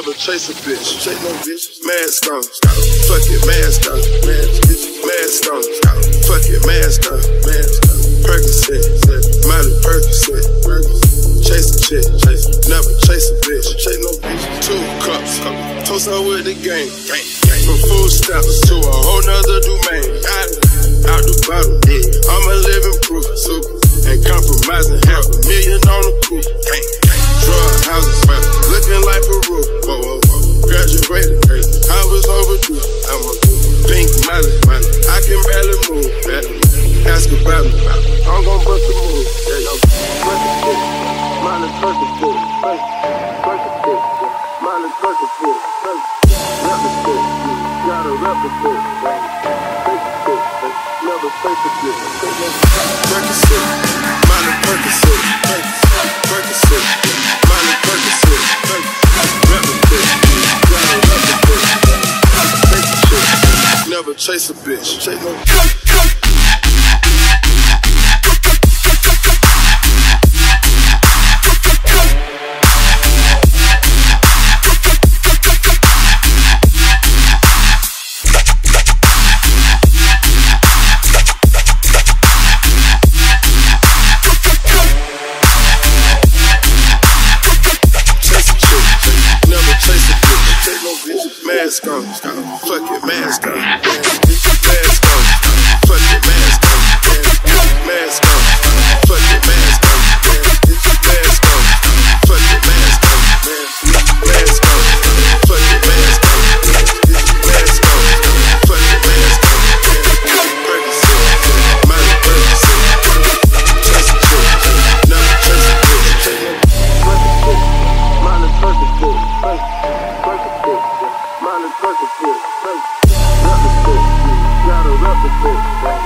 never chase a bitch. Chase no bitch. Mask on, fuck it, mask on, mask on, fuck it, mask on, Percocet, Miley Percocet, chase a chick, never chase a bitch. Chase no bitch. 2 cups, toast her with the game. From food stamps to a whole nother domain. Out the bottom, I'm a living proof. Ain't compromising, $500,000 on the coupe. Drug houses, looking like Peru. Graduated, I was overdue. I'm a pink Miley, I can barely move. Ask about me, I'm gon' bust the move. Miley Percocet, Miley Percocet, gotta replicate. Never take a bitch. Percocet, Miley Percocet, Percocet, Miley Percocet, replicate, gotta replicate. Take a shit, never chase a bitch. Chase no mask on, fuck it, mask on, mask on, fuck it, mask on, mask on, fuck it, mask on, mask on, fuck it, mask on, mask on, fuck it, mask on, mask on, fuck it, mask on, Percocet, Miley Percocet, chase a chick, never chase a bitch. Miley Percocet, Miley Percocet, gotta replicate,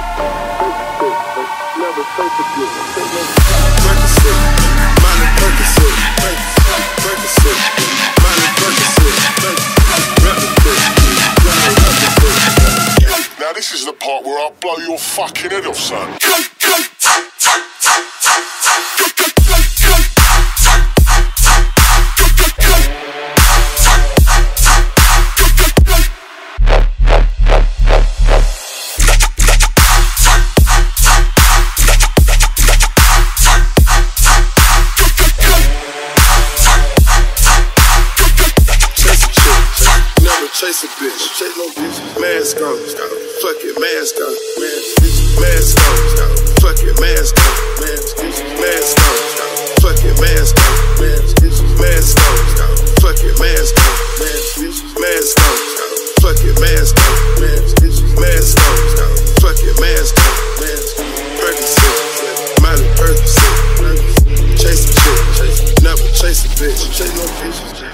never take a bitch. Percocet, Miley Percocet, Percocet, Miley Percocet, replicate, gotta replicate. Now this is the part where I'll blow your fucking head off, son. Chase a bitch, chase no bitch. Mask on, fuck it, mask on, mask on, fuck it, mask on, mask on, fuck it, mask on, mask on, fuck it, mask on, mask on, fuck it, mask on, mask on, fuck it, mask on, Percocet, Miley Percocet, chase a chick, never chase a bitch, chase no bitch.